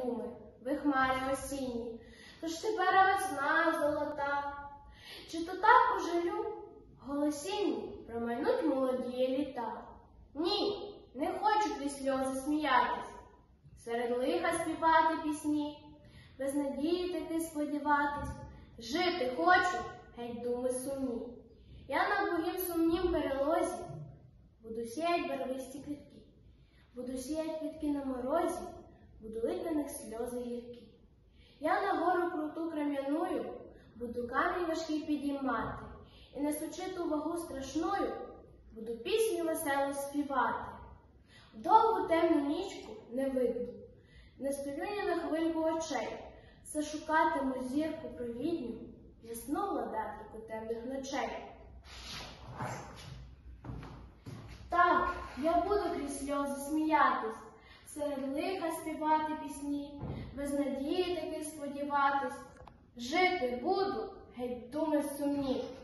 думи, ви хмарі осінні, тож тепер весна золота. Чи то так пожалю, голосінні промайнуть молоді літа? Ні, не хочу крізь сльози сміятись, серед лиха співати пісні, без надії таки сподіватись. Жити хочу, геть думи сумні. Я на богів сумнім перелозі буду сіять барвисті квітки, буду сіять квітки на морозі, буду лить на них сльози гіркі. Я на гору круту крем'яною буду камінь важкий підіймати, і несучи ту вагу страшною, буду пісню веселу співати. В довгу темну нічку не видно, не столю ні на хвильку очей, все шукатиму зірку провідню, ясну владарку темних ночей. Так, я буду крізь сльози сміятись, серед лиха співати пісні, без надії таки сподіватись. Жити буду, геть думи сумні.